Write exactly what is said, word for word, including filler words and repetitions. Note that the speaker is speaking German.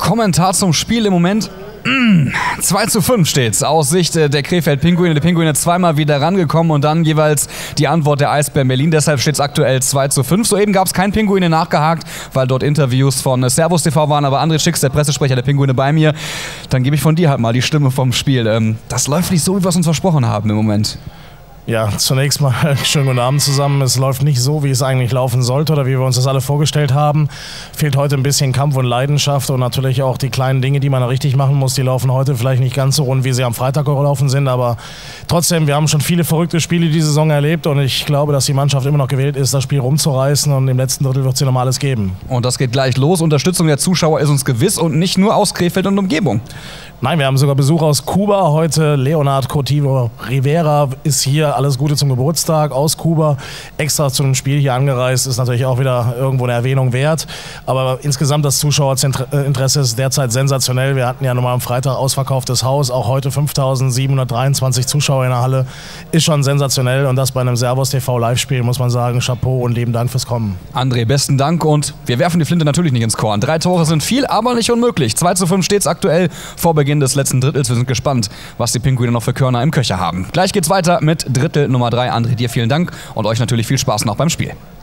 Kommentar zum Spiel im Moment. zwei zu fünf steht's aus Sicht der Krefeld-Pinguine. Die Pinguine zweimal wieder rangekommen und dann jeweils die Antwort der Eisbären Berlin. Deshalb steht's aktuell zwei zu fünf. Soeben gab es kein Pinguine nachgehakt, weil dort Interviews von Servus T V waren. Aber André Schicks, der Pressesprecher der Pinguine, bei mir. Dann gebe ich von dir halt mal die Stimme vom Spiel. Das läuft nicht so, wie wir es uns versprochen haben im Moment. Ja, zunächst mal schönen guten Abend zusammen. Es läuft nicht so, wie es eigentlich laufen sollte oder wie wir uns das alle vorgestellt haben. Fehlt heute ein bisschen Kampf und Leidenschaft und natürlich auch die kleinen Dinge, die man richtig machen muss. Die laufen heute vielleicht nicht ganz so rund, wie sie am Freitag gelaufen sind, aber trotzdem, wir haben schon viele verrückte Spiele die Saison erlebt und ich glaube, dass die Mannschaft immer noch gewillt ist, das Spiel rumzureißen und im letzten Drittel wird sie noch alles geben. Und das geht gleich los. Unterstützung der Zuschauer ist uns gewiss und nicht nur aus Krefeld und Umgebung. Nein, wir haben sogar Besuch aus Kuba heute. Leonard Cotivo Rivera ist hier. Alles Gute zum Geburtstag aus Kuba. Extra zu dem Spiel hier angereist. Ist natürlich auch wieder irgendwo eine Erwähnung wert. Aber insgesamt das Zuschauerinteresse ist derzeit sensationell. Wir hatten ja nochmal am Freitag ausverkauftes Haus. Auch heute fünftausendsiebenhundertdreiundzwanzig Zuschauer in der Halle. Ist schon sensationell. Und das bei einem Servus T V Live-Spiel muss man sagen. Chapeau und lieben Dank fürs Kommen. André, besten Dank und wir werfen die Flinte natürlich nicht ins Korn. Drei Tore sind viel, aber nicht unmöglich. zwei zu fünf steht es aktuell vor Beginn des letzten Drittels. Wir sind gespannt, was die Pinguine noch für Körner im Köcher haben. Gleich geht's weiter mit Drittel Nummer drei. André, dir vielen Dank und euch natürlich viel Spaß noch beim Spiel.